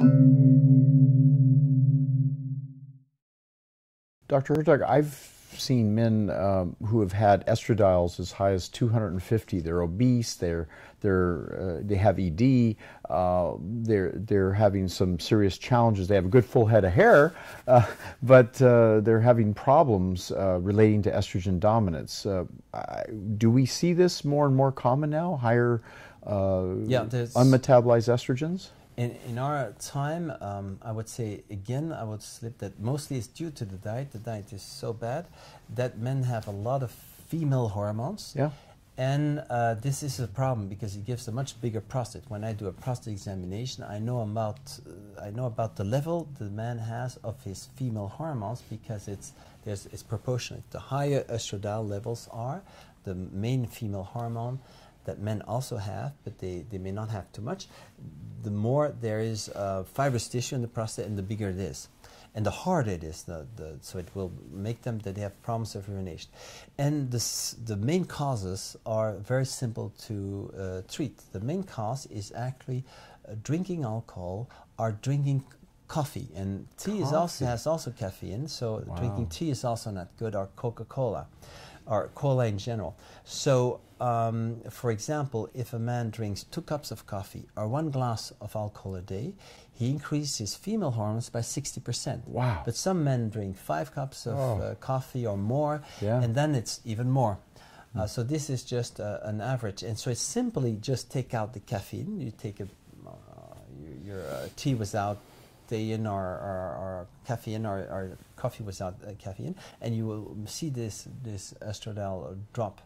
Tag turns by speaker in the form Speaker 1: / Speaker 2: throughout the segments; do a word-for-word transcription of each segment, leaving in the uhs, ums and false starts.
Speaker 1: Doctor Hertoghe, I've seen men um, who have had estradiols as high as two hundred fifty. They're obese. They're they're uh, they have E D. Uh, they're they're having some serious challenges. They have a good full head of hair, uh, but uh, they're having problems uh, relating to estrogen dominance. Uh, I, do we see this more and more common now? Higher uh,
Speaker 2: yeah,
Speaker 1: unmetabolized estrogens?
Speaker 2: In, in our time, um, I would say, again, I would slip that mostly it's due to the diet. The diet is so bad that men have a lot of female hormones.
Speaker 1: Yeah.
Speaker 2: And uh, this is a problem because it gives a much bigger prostate. When I do a prostate examination, I know about, uh, I know about the level the man has of his female hormones because it's, there's, it's proportionate. The higher estradiol levels are, the main female hormone, that men also have, but they, they may not have too much, the more there is uh, fibrous tissue in the prostate and the bigger it is. And the harder it is, the, the, so it will make them that they have problems of urination. And this, the main causes are very simple to uh, treat. The main cause is actually uh, drinking alcohol or drinking coffee. And tea
Speaker 1: coffee.
Speaker 2: Is also, has also caffeine, so wow. Drinking tea is also not good, or Coca-Cola, or cola in general. So, um, for example, if a man drinks two cups of coffee or one glass of alcohol a day, he increases his female hormones by sixty percent.
Speaker 1: Wow.
Speaker 2: But some men drink five cups of
Speaker 1: oh.
Speaker 2: uh, coffee or more,
Speaker 1: yeah.
Speaker 2: and then it's even more. Mm. Uh, so this is just uh, an average. And so it's simply just take out the caffeine. You take a, uh, your, your uh, tea without thein or, or, or caffeine or, or coffee without uh, caffeine, and you will see this, this estradiol drop.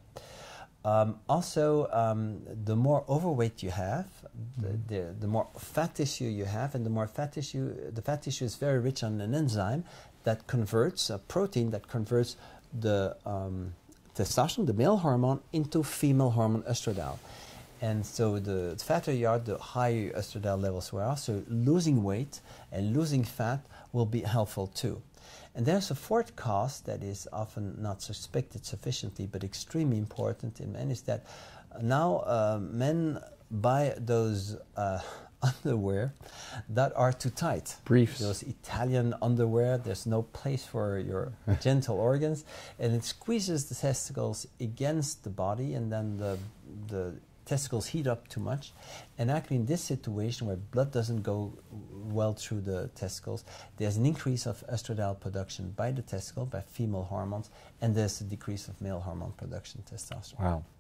Speaker 2: Um, also, um, the more overweight you have, the, the, the more fat tissue you have, and the more fat tissue, the fat tissue is very rich on an enzyme that converts, a protein that converts the um, testosterone, the male hormone, into female hormone estradiol. And so the fatter you are, the higher estradiol levels were. So losing weight and losing fat will be helpful too. And there's a fourth cause that is often not suspected sufficiently, but extremely important in men, is that now uh, men buy those uh, underwear that are too tight.
Speaker 1: Briefs.
Speaker 2: Those Italian underwear, there's no place for your genital organs, and it squeezes the testicles against the body, and then the, the testicles heat up too much. And actually in this situation where blood doesn't go well through the testicles, there's an increase of estradiol production by the testicle, by female hormones, and there's a decrease of male hormone production, testosterone.
Speaker 1: Wow.